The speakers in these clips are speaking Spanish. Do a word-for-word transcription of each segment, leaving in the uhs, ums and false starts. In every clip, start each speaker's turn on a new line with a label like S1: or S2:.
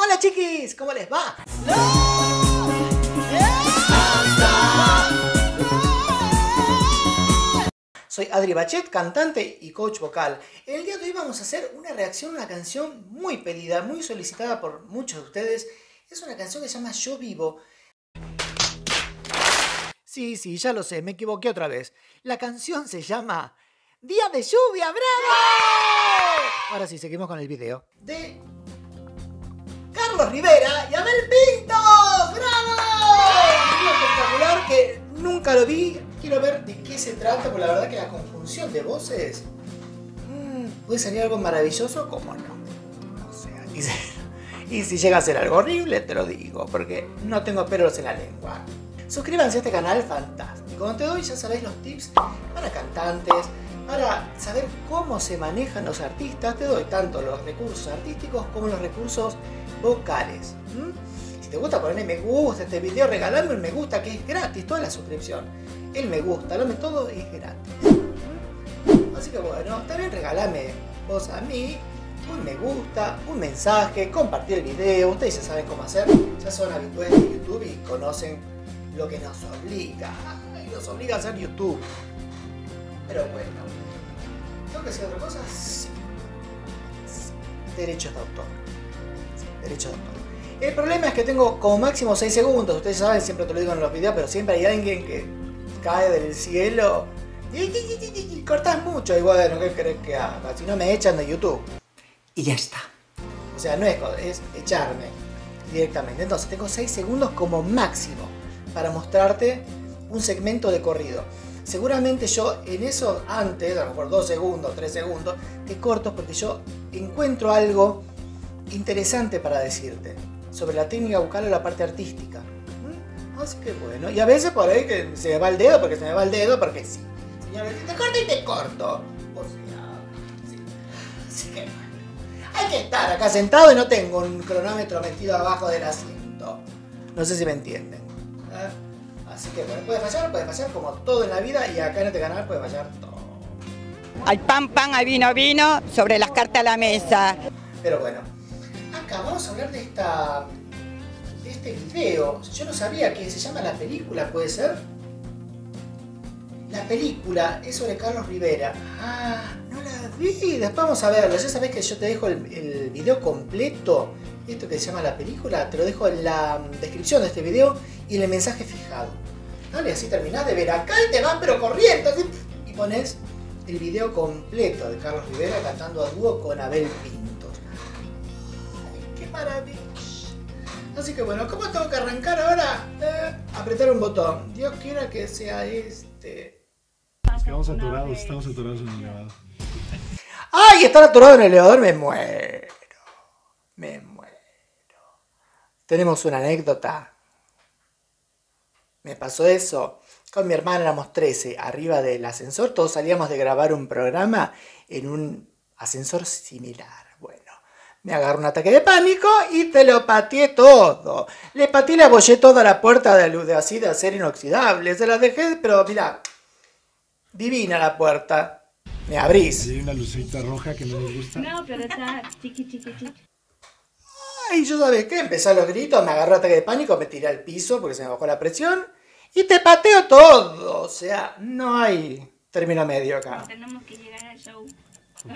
S1: Hola chiquis, ¿cómo les va? Soy Adri Bachet, cantante y coach vocal. El día de hoy vamos a hacer una reacción a una canción muy pedida, muy solicitada por muchos de ustedes. Es una canción que se llama Yo Vivo. Sí, sí, ya lo sé, me equivoqué otra vez. La canción se llama Día de Lluvia, ¡bravo! Ahora sí, seguimos con el video. De Carlos Rivera y Abel Pintos, ¡bravo! Un video espectacular que nunca lo vi. Quiero ver de qué se trata, porque la verdad que la conjunción de voces mmm, puede salir algo maravilloso, como no. O sea, y si, y si llega a ser algo horrible, te lo digo, porque no tengo pelos en la lengua. Suscríbanse a este canal fantástico, donde te doy, ya sabéis, los tips para cantantes, para saber cómo se manejan los artistas. Te doy tanto los recursos artísticos como los recursos vocales. ¿Mm? Si te gusta ponerle me gusta a este video, regalarme un me gusta, que es gratis, toda la suscripción. El me gusta, lo todo es gratis. ¿Mm? Así que bueno, también regalame vos a mí un me gusta, un mensaje, compartir el video. Ustedes ya saben cómo hacer, ya son habituales de YouTube y conocen lo que nos obliga. Ay, nos obliga a hacer YouTube. Pero bueno, ¿tengo que decir otra cosa? Sí. Sí. Derechos de autor. Sí, derechos de autor. El problema es que tengo como máximo seis segundos. Ustedes saben, siempre te lo digo en los videos, pero siempre hay alguien que cae del cielo y, y, y, y, y cortas mucho. Y bueno, ¿qué crees que haga? Si no me echan de YouTube. Y ya está. O sea, no es, es echarme directamente. Entonces tengo seis segundos como máximo para mostrarte un segmento de corrido. Seguramente yo en eso antes, a lo mejor dos segundos, tres segundos, te corto porque yo encuentro algo interesante para decirte sobre la técnica vocal o la parte artística. ¿Mm? Así que bueno, y a veces por ahí que se me va el dedo, porque se me va el dedo, porque sí. Señores, te corto y te corto. O sea, sí. Así que bueno. Hay que estar acá sentado y no tengo un cronómetro metido abajo del asiento. No sé si me entienden. ¿Eh? Así que bueno, puede fallar, puede fallar como todo en la vida, y acá en este canal puede fallar todo.
S2: Al pan, pan, al vino, vino, sobre las cartas a la mesa.
S1: Pero bueno, acá vamos a hablar de esta de este video. Yo no sabía que se llama La Película, ¿puede ser? La Película es sobre Carlos Rivera. Ah, no la vi, después vamos a verlo. Ya sabés que yo te dejo el, el video completo. Esto que se llama La Película, te lo dejo en la descripción de este video y en el mensaje fijado. Dale, así terminás de ver acá y te vas pero corriendo. Así, y pones el video completo de Carlos Rivera cantando a dúo con Abel Pintos. Ay, ¡qué maravilla! Así que bueno, ¿cómo tengo que arrancar ahora? Eh, apretar un botón. Dios quiera que sea este.
S3: Estamos aturados, estamos aturados en el elevador.
S1: ¡Ay! Estar atorado en el elevador, me muero. Me muero. Tenemos una anécdota. Me pasó eso. Con mi hermana éramos trece, arriba del ascensor. Todos salíamos de grabar un programa en un ascensor similar. Bueno, me agarró un ataque de pánico y te lo pateé todo. Le pateé y le abollé toda la puerta de, de así de acero inoxidable. Se la dejé, pero mira, divina la puerta. Me abrís.
S3: Hay una lucita roja que no me gusta.
S4: No, pero está chiqui, chiqui, chiqui.
S1: Ay, yo sabes qué, empecé a los gritos, me agarró ataque de pánico, me tiré al piso porque se me bajó la presión y te pateo todo. O sea, no hay término medio acá.
S4: Tenemos que llegar al show.
S1: No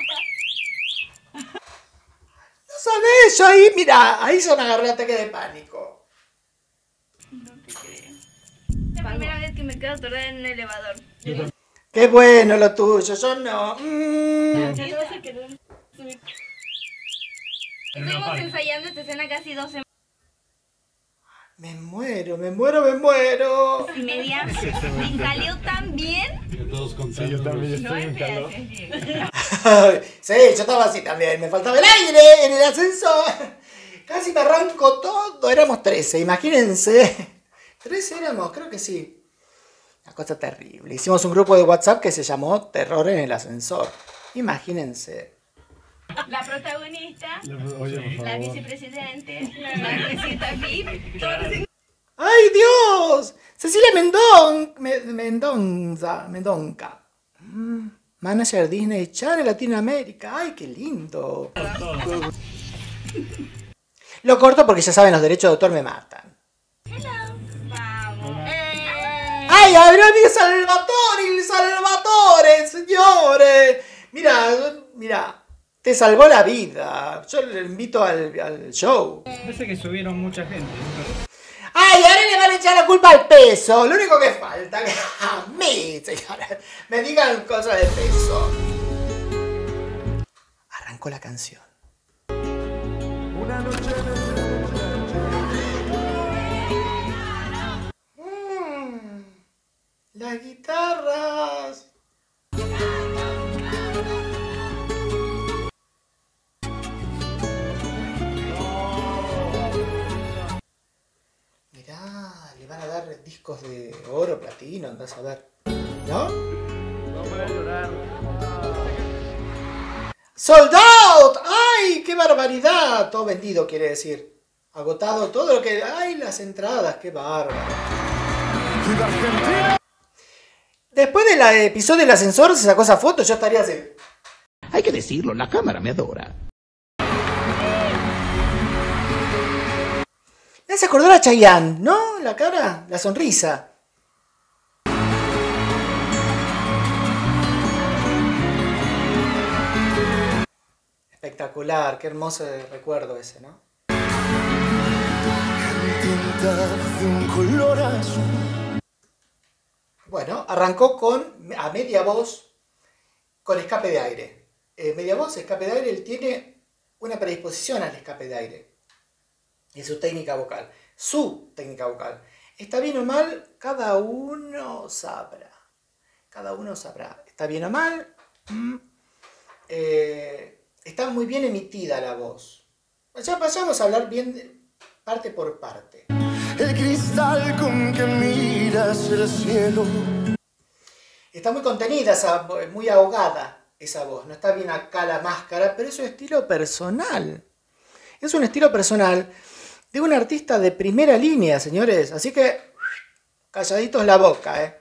S1: sabes, yo ahí, mira, ahí se me agarró el ataque de pánico.
S4: No te creo. La primera vez que me quedo atorada en un elevador.
S1: Qué bueno lo tuyo, yo no. Mm.
S4: Ya no se quedó en subir. Estuvimos ensayando esta escena casi dos semanas
S1: Me muero, me muero, me muero.
S4: y media. Y salió tan bien.
S3: Todos con sí, yo también estoy en calor.
S1: Sí, yo estaba así también, me faltaba el aire en el ascensor. Casi me arranco todo, éramos trece, imagínense. trece éramos, creo que sí. Una cosa terrible. Hicimos un grupo de WhatsApp que se llamó Terror en el Ascensor. Imagínense.
S4: La protagonista,
S3: La, oye, por favor.
S4: la vicepresidente, la presidenta V I P, todos los...
S1: ¡Ay, Dios! Cecilia Mendon, Me- Mendonza, Mendonca. Mm, Manager Disney Channel Latinoamérica. ¡Ay, qué lindo! Lo corto porque ya saben, los derechos de autor me matan.
S4: Vamos. Eh.
S1: ¡Ay, abrió mi Salvatore! ¡El Salvatore, señores! Mira, mira, te salvó la vida. Yo le invito al, al show.
S5: Parece que subieron mucha gente.
S1: ¡Ay, ahora le van a echar la culpa al peso! Lo único que falta que a mí, señores, me digan cosas de peso. Arrancó la canción.
S3: Una noche
S1: Mm, las guitarras. Mirá, le van a dar discos de oro, platino, andás a ver. ¿No?
S3: no voy a llorar.
S1: ¡Sold out! ¡Ay, qué barbaridad! Todo vendido, quiere decir. Agotado todo lo que... ¡Ay, las entradas! ¡Qué bárbaro! Después del episodio del ascensor se sacó esa foto, yo estaría así.
S6: Hay que decirlo, la cámara me adora.
S1: Me hace acordar a Chayanne, ¿no? La cara, la sonrisa. Espectacular, qué hermoso recuerdo ese, ¿no?
S7: De un color azul.
S1: Bueno, arrancó con, a media voz, con escape de aire. Eh, media voz, escape de aire, él tiene una predisposición al escape de aire. Y su técnica vocal. Su técnica vocal. ¿Está bien o mal? Cada uno sabrá. Cada uno sabrá. ¿Está bien o mal? Mm. Eh, está muy bien emitida la voz. Ya pasamos a hablar bien de parte por parte.
S7: El cristal con que miras el cielo.
S1: Está muy contenida, esa, muy ahogada esa voz. No está bien acá la máscara, pero es su estilo personal. Es un estilo personal de un artista de primera línea, señores. Así que, calladitos la boca, ¿eh?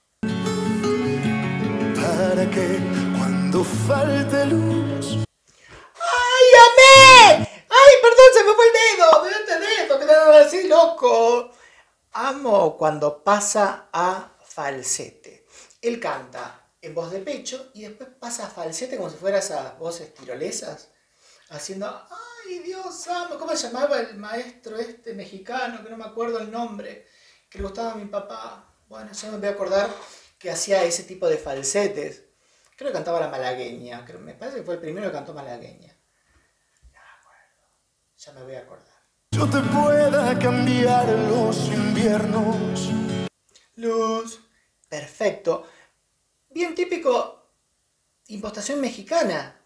S7: Para que cuando falte luz.
S1: ¡Ay, amé! ¡Ay, perdón, se me fue el dedo! ¡Me dio el dedo! ¡Que me así, loco! Amo cuando pasa a falsete. Él canta en voz de pecho y después pasa a falsete como si fuera esas voces tirolesas. Haciendo... ¡Ay, Dios santo! ¿Cómo se llamaba el maestro este mexicano? Que no me acuerdo el nombre. Que le gustaba a mi papá. Bueno, ya me voy a acordar que hacía ese tipo de falsetes. Creo que cantaba la malagueña. Creo, me parece que fue el primero que cantó malagueña. No me acuerdo. Ya me voy a acordar.
S7: Yo te pueda cambiar los inviernos.
S1: Luz. Perfecto. Bien típico. Impostación mexicana.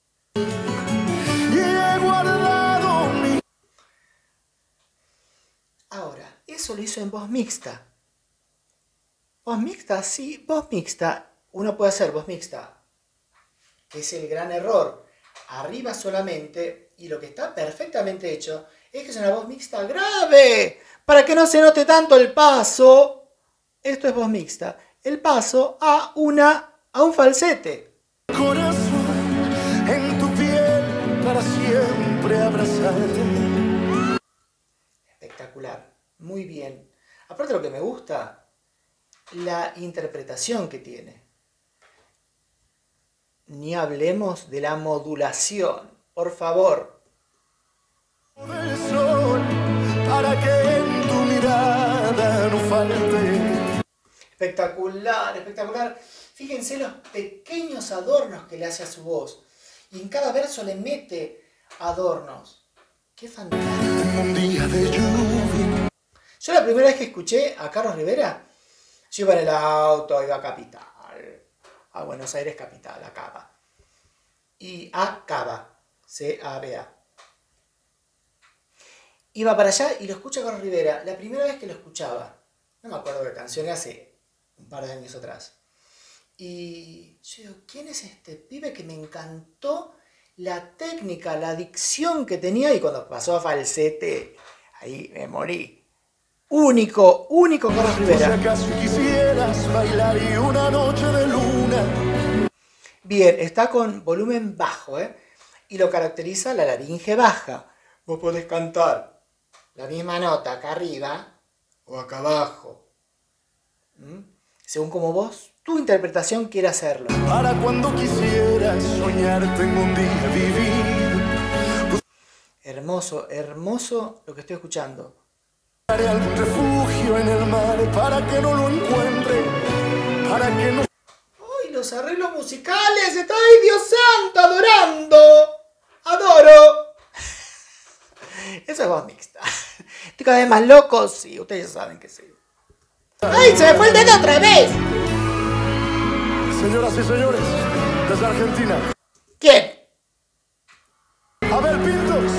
S7: Y he guardado mi...
S1: Ahora, eso lo hizo en voz mixta. Voz mixta, sí, voz mixta. Uno puede hacer voz mixta. Es el gran error. Arriba solamente. Y lo que está perfectamente hecho es que es una voz mixta grave. Para que no se note tanto el paso. Esto es voz mixta. El paso a una a un falsete.
S7: Corazón en tu piel para siempre abrazarte.
S1: Espectacular. Muy bien. Aparte lo que me gusta, la interpretación que tiene. Ni hablemos de la modulación. Por favor.
S7: El sol para que en tu mirada no falte.
S1: Espectacular, espectacular. Fíjense los pequeños adornos que le hace a su voz. Y en cada verso le mete adornos. ¡Qué fantástico!
S7: Un día de lluvia.
S1: Yo la primera vez que escuché a Carlos Rivera, yo iba en el auto, iba a Capital. A Buenos Aires Capital, a Cava. Y a Cava. C A B A. Iba para allá y lo escucho a Carlos Rivera. La primera vez que lo escuchaba. No me acuerdo qué canción, hace un par de años atrás. Y yo digo, ¿quién es este pibe que me encantó la técnica, la dicción que tenía? Y cuando pasó a falsete, ahí me morí. Único, único Carlos
S7: Por si
S1: Rivera.
S7: acaso quisieras bailar y una noche de luna.
S1: Bien, está con volumen bajo, ¿eh? Y lo caracteriza la laringe baja. Vos podés cantar la misma nota acá arriba o acá abajo. ¿Mm? Según como vos, tu interpretación quiere hacerlo.
S7: Para cuando quisieras soñar, tengo un día vivido.
S1: Hermoso, hermoso lo que estoy escuchando.
S7: Buscaré algún refugio en el mar para que no lo encuentre. Para que no...
S1: ¡Ay, los arreglos musicales! ¡Estoy, Dios santo, adorando! ¡Adoro! Eso es voz mixta. Estoy cada vez más loco, sí, ustedes ya saben que sí. ¡Ay, se me fue el dedo otra vez!
S7: Señoras y señores, desde Argentina.
S1: ¿Quién?
S7: Abel Pintos.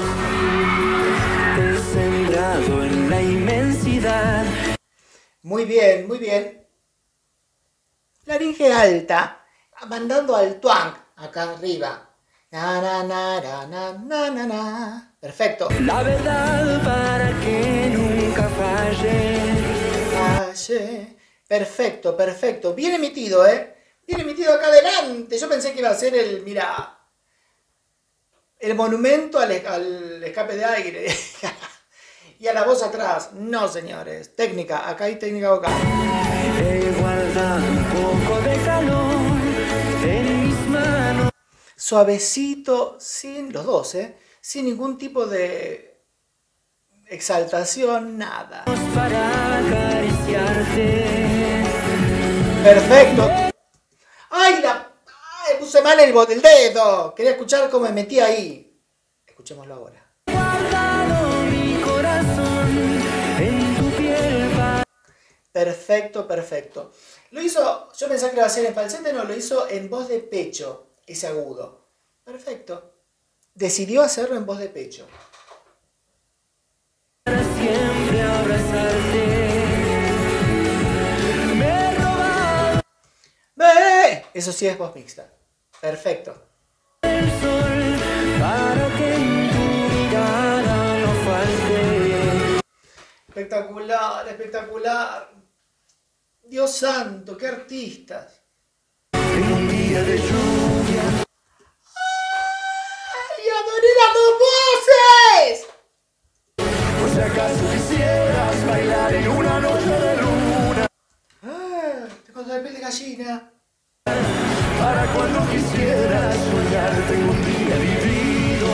S8: Sembrado en la inmensidad.
S1: Muy bien, muy bien. Laringe alta, mandando al twang acá arriba. Na, na, na, na, na, na, na, na. Perfecto.
S8: La verdad para que nunca falle.
S1: Falle. Perfecto, perfecto. Bien emitido, ¿eh? Bien emitido acá adelante. Yo pensé que iba a ser el, mira, el monumento al, al escape de aire. Y a la voz atrás. No, señores. Técnica. Acá hay técnica vocal.
S8: He guardado un poco de calor en mis manos.
S1: Suavecito, sin los dos, ¿eh? Sin ningún tipo de exaltación, nada.
S8: Para acariciarte.
S1: Perfecto. ¡Ay, la... Ay, puse mal el, bot- el dedo! Quería escuchar cómo me metí ahí. Escuchémoslo ahora.
S8: Guardado mi corazón en tu piel.
S1: Perfecto, perfecto. Lo hizo, yo pensaba que lo iba a hacer en falsete, no, lo hizo en voz de pecho, ese agudo. Perfecto. Decidió hacerlo en voz de pecho.
S8: Para siempre abrazarte. Me he robado
S1: ¡Ve! Eso sí es voz mixta. Perfecto.
S8: el sol para que en tu mirada no falte.
S1: Espectacular, espectacular. Dios santo, qué artistas.
S7: En un día de lluvia.
S1: ¡Ay, adoré las dos voces!
S7: Por si acaso quisieras bailar en una noche de luna.
S1: Ah, tengo la piel de gallina.
S7: Para cuando quisieras soñar, tengo un día vivido.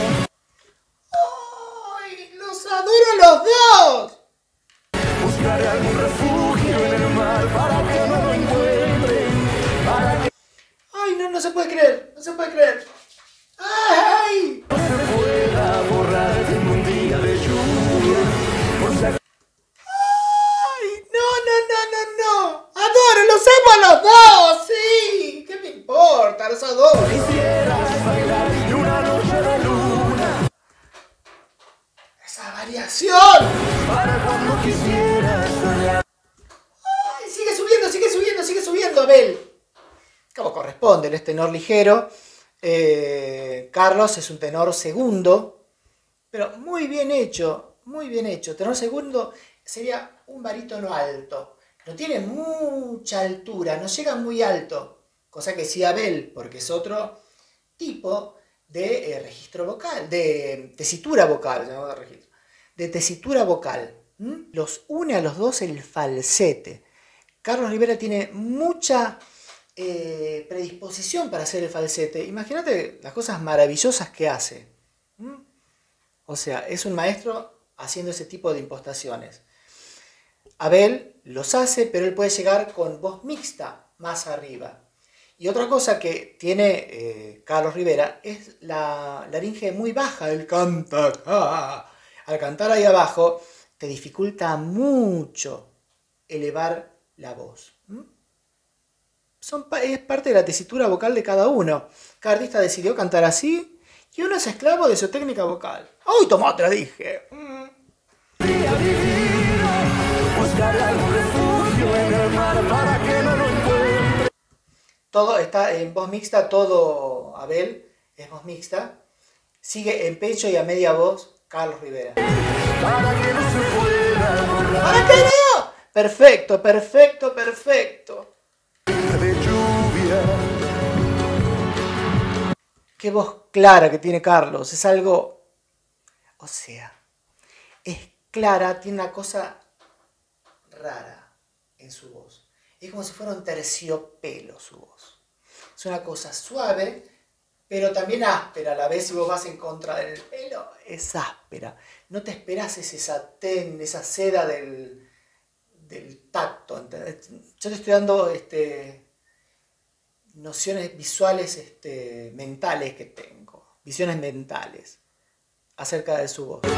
S1: ¡Ay, los adoro los dos!
S7: Buscaré algún refugio en el mar para que no lo encuentre. Para que
S1: ¡Ay, no, no se puede creer! ¡No se puede creer! ¡Ay!
S7: no se pueda borrar. Tengo un día de lluvia. Por si acaso
S1: ¡Ay! ¡No, no, no, no, no! ¡Adoro! ¡Los amo a los dos! ¡Sí! ¿Qué me importa? ¡Los adoro!
S7: quisieras bailar en una noche de luna.
S1: ¡Esa variación!
S7: Para cuando quisieras soñar.
S1: ¡Ay! Sigue subiendo, sigue subiendo, sigue subiendo, Abel. Como corresponde, él es tenor ligero. Eh, Carlos es un tenor segundo. Pero muy bien hecho, muy bien hecho. Tenor segundo sería un barítono alto. No tiene mucha altura, no llega muy alto. Cosa que sí Abel, porque es otro tipo de eh, registro vocal, de tesitura vocal, no de registro, de tesitura vocal. ¿Mm? Los une a los dos el falsete. Carlos Rivera tiene mucha eh, predisposición para hacer el falsete. Imagínate las cosas maravillosas que hace. ¿Mm? O sea, es un maestro haciendo ese tipo de impostaciones. Abel los hace, pero él puede llegar con voz mixta más arriba. Y otra cosa que tiene eh, Carlos Rivera es la laringe muy baja. Él canta. ¡Ah! Al cantar ahí abajo te dificulta mucho elevar la voz. ¿Mm? Son, es parte de la tesitura vocal de cada uno. Cada artista decidió cantar así y uno es esclavo de su técnica vocal. ¡Uy, tomó, te la dije! Mm.
S7: Buscaré algún refugio en el mar para que no lo encuentre.
S1: Todo está en voz mixta, todo Abel es voz mixta. Sigue en pecho y a media voz Carlos Rivera.
S7: Para que no se pueda borrar.
S1: ¿Para qué no? Perfecto, perfecto, perfecto.
S7: De lluvia.
S1: Qué voz clara que tiene Carlos. Es algo O sea, es clara, tiene una cosa rara en su voz. Es como si fuera un terciopelo su voz. Es una cosa suave, pero también áspera a la vez. Si vos vas en contra del pelo, es áspera. No te esperás ese satén, esa seda del, del tacto. ¿Entendés? Yo te estoy dando este, nociones visuales este, mentales que tengo. Visiones mentales acerca de su voz.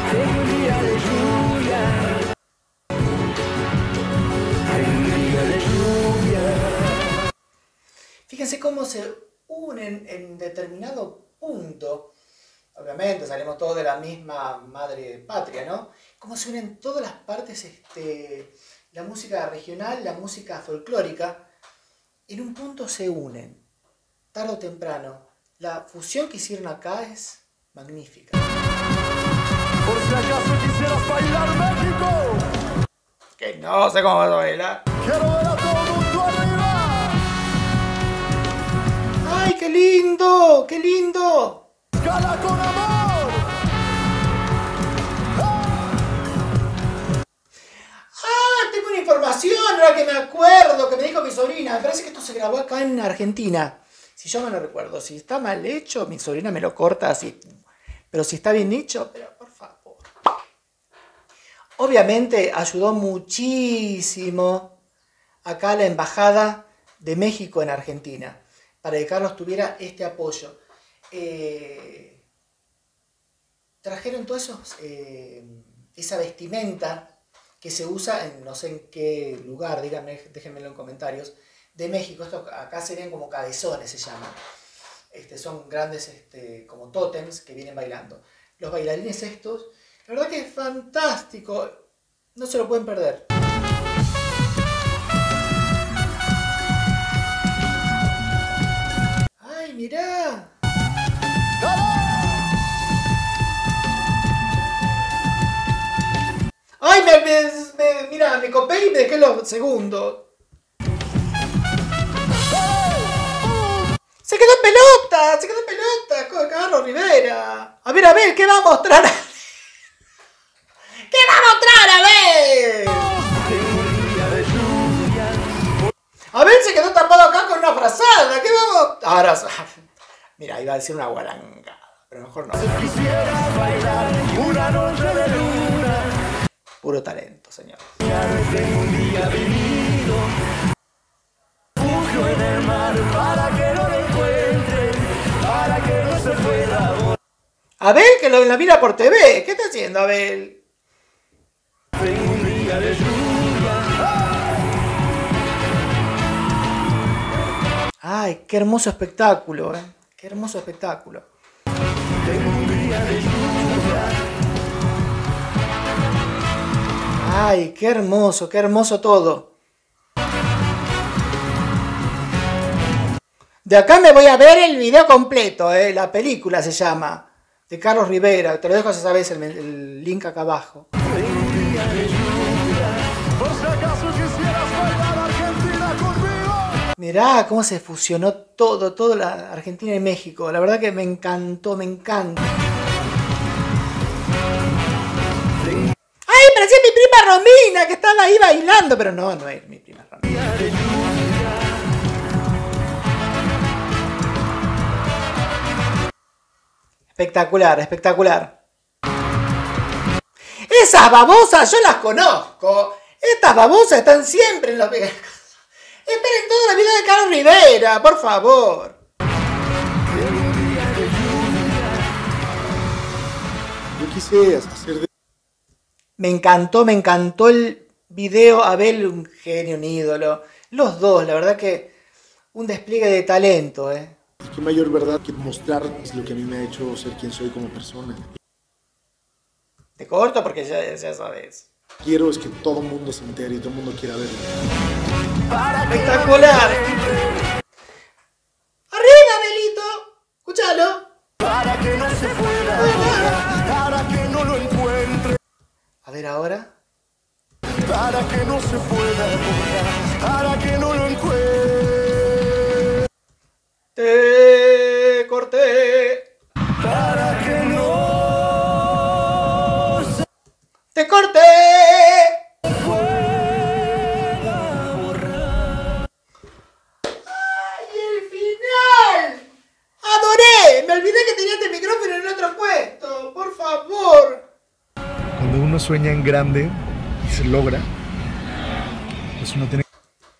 S1: Fíjense cómo se unen en determinado punto. Obviamente salimos todos de la misma madre patria, ¿no? Cómo se unen todas las partes, este, la música regional, la música folclórica, en un punto se unen, tarde o temprano. La fusión que hicieron acá es magnífica.
S7: Por si acaso quisieras bailar México.
S1: Que no sé cómo vas a bailar.
S7: Quiero ver a todo el mundo arriba.
S1: ¡Ay, qué lindo! ¡Qué lindo!
S7: ¡Cala con amor!
S1: ¡Ah! Tengo una información ahora que me acuerdo, que me dijo mi sobrina. Me parece que esto se grabó acá en Argentina. Si yo me lo recuerdo. Si está mal hecho, mi sobrina me lo corta así. Pero si está bien hecho, pero por favor. Obviamente ayudó muchísimo acá la Embajada de México en Argentina, para que Carlos tuviera este apoyo. Eh, trajeron todos esos, eh, esa vestimenta que se usa en no sé en qué lugar, díganme, déjenmelo en comentarios, de México. Esto acá serían como cabezones, se llaman. Este, son grandes este, como tótems que vienen bailando. Los bailarines estos, la verdad que es fantástico, no se lo pueden perder. ¡Ay, mirá! ¡Ay, me, me, me, mira, me copé y me dejé los segundos! ¡Se quedó en pelota! ¡Se quedó en pelota! Con Carlos Rivera. A ver, a ver, ¿qué va a mostrar? ¿Qué va a mostrar? A ver. A ver, se quedó tapado acá con una frazada. ¿Qué vamos? Ahora, mira, iba a decir una guarangada, pero mejor no.
S7: Quisiera bailar una noche de luna.
S1: Puro talento, señor.
S7: Tengo un día vivido. Refugio en el mar para que no lo encuentre, para que no se pueda volar.
S1: Abel, que lo, la mira por T V. ¿Qué está haciendo, Abel?
S7: Tengo un día de lluvia.
S1: Ay, qué hermoso espectáculo, ¿eh? Qué hermoso espectáculo.
S7: Tengo un día de lluvia.
S1: Ay, qué hermoso, qué hermoso todo. De acá me voy a ver el video completo, ¿eh? La película se llama, de Carlos Rivera. Te lo dejo si sabes el, el link acá abajo.
S7: Tengo un día de lluvia. Por si acaso quisieras bailar Argentina conmigo.
S1: Mirá cómo se fusionó todo, todo la Argentina y México. La verdad que me encantó, me encanta. ¡Ay, parecía mi prima Romina, que estaba ahí bailando! Pero no, no es mi prima Romina. Espectacular, espectacular. Esas babosas yo las conozco. Estas babosas están siempre en los... Esperen toda la vida de Carlos Rivera, por favor.
S9: Yo quise hacer de...
S1: Me encantó, me encantó el video. Abel, un genio, un ídolo. Los dos, la verdad que un despliegue de talento, ¿eh?
S9: Qué mayor verdad que mostrar lo que a mí me ha hecho ser quien soy como persona.
S1: Te corto porque ya, ya sabes.
S9: Quiero es que todo el mundo se entere y todo el mundo quiera verlo.
S1: ¡Espectacular! ¡Arriba, Abelito! ¡Escúchalo!
S7: Para que no se pueda volar, para que no lo encuentre.
S1: A ver ahora.
S7: Para que no se pueda volar, para que no lo encuentre.
S1: Te corté.
S7: Para que no
S1: ¡Te corté! ¡Ay, el final! ¡Adoré! Me olvidé que tenía este micrófono en otro puesto. Por favor.
S9: Cuando uno sueña en grande y se logra, pues uno tiene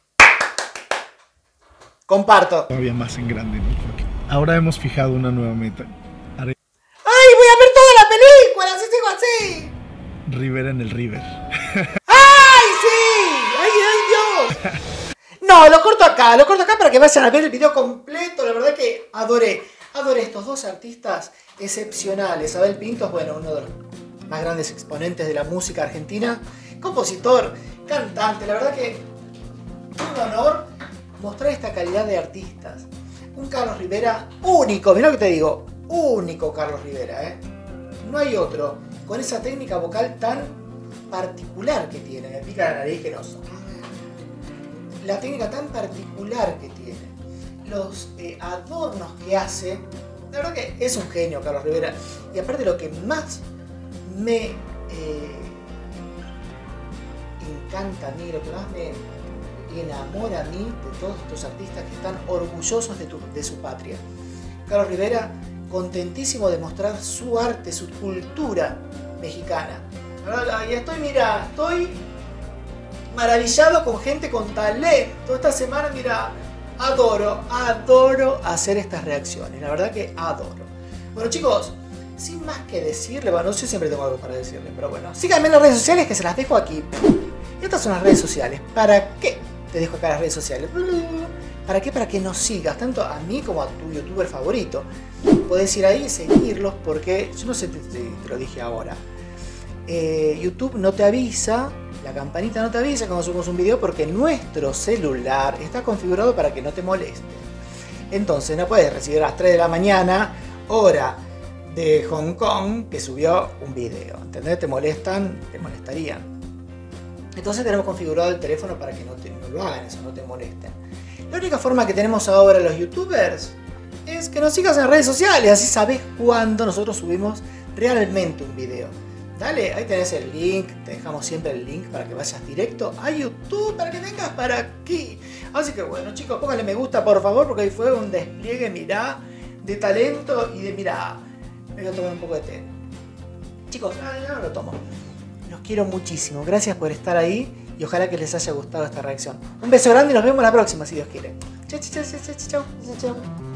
S1: Comparto.
S9: todavía más en grande, ¿no? Porque ahora hemos fijado una nueva meta. Haré
S1: ¡Ay, voy a ver toda la película! ¡Si sigo así!
S9: Rivera en el River.
S1: ¡Ay, sí! ¡Ay, ay, Dios! No, lo corto acá, lo corto acá para que vayan a ver el video completo. La verdad que adoré, adoré estos dos artistas excepcionales. Abel Pintos, bueno, uno de los más grandes exponentes de la música argentina, compositor, cantante. La verdad que un honor mostrar esta calidad de artistas. Un Carlos Rivera único, mirá lo que te digo, único Carlos Rivera, ¿eh? No hay otro con esa técnica vocal tan particular que tiene. Me pica la nariz que no son. La técnica tan particular que tiene, los eh, adornos que hace, la verdad que es un genio Carlos Rivera. Y aparte lo que más me eh, encanta a mí, lo que más me enamora a mí de todos estos artistas que están orgullosos de, tu, de su patria. Carlos Rivera, contentísimo de mostrar su arte, su cultura mexicana. Y estoy, mira, estoy maravillado con gente con talento. Esta semana, mira, adoro, adoro hacer estas reacciones. La verdad que adoro. Bueno, chicos, sin más que decirle, bueno, yo siempre tengo algo para decirle, pero bueno, síganme en las redes sociales que se las dejo aquí. Y estas son las redes sociales. ¿Para qué te dejo acá las redes sociales? ¿Para qué? Para que nos sigas, tanto a mí como a tu youtuber favorito. Podés ir ahí y seguirlos porque, yo no sé si te, te lo dije ahora, eh, YouTube no te avisa, la campanita no te avisa cuando subimos un video porque nuestro celular está configurado para que no te moleste. Entonces no puedes recibir a las tres de la mañana, hora de Hong Kong, que subió un video. ¿Entendés? Te molestan, te molestarían. Entonces tenemos configurado el teléfono para que no, te, no lo hagan eso, no te molesten. La única forma que tenemos ahora los youtubers es que nos sigas en redes sociales, así sabes cuándo nosotros subimos realmente un video. Dale, ahí tenés el link, te dejamos siempre el link para que vayas directo a YouTube, para que vengas para aquí. Así que bueno, chicos, pónganle me gusta por favor, porque hoy fue un despliegue, mirá, de talento y de mirá. Me voy a tomar un poco de té. Chicos, no, no lo tomo. Los quiero muchísimo, gracias por estar ahí y ojalá que les haya gustado esta reacción. Un beso grande y nos vemos la próxima si Dios quiere. Chau, chau, chau, chau, chau, chau, chau.